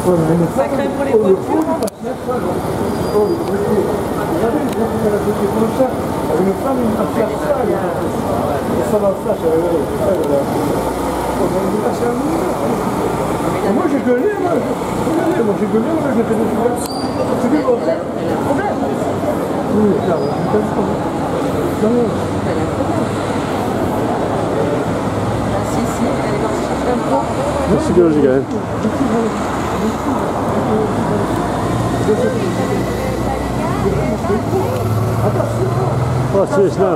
Ça craint pour les voitures. Une femme, une affaire sale. Et ça va ça, moi j'ai gueulé, moi j'ai gueulé, moi j'ai fait des choses. Tu dis, problème. Oui, car je ne pas. Si, elle est partie chercher un pot. Merci bien, Gigaël. Oh, c'est Islam.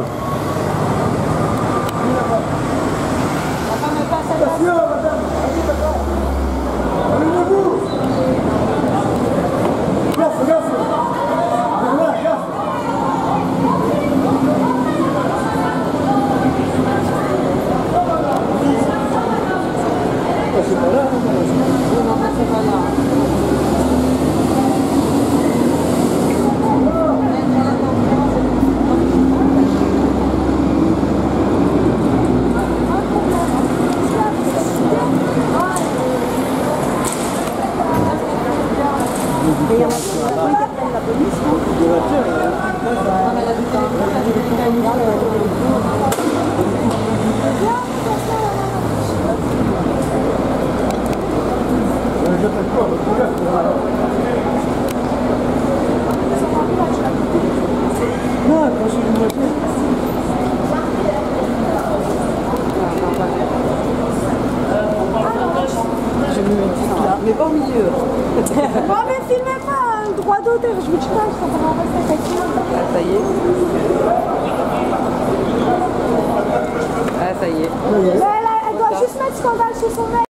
Mais pas au milieu. Non mais filmez pas, le droit d'auteur, je vous dis pas, je comprends pas ça. Ah, ça y est. Ah, ça y est. Mais elle doit juste mettre scandale chez son mec.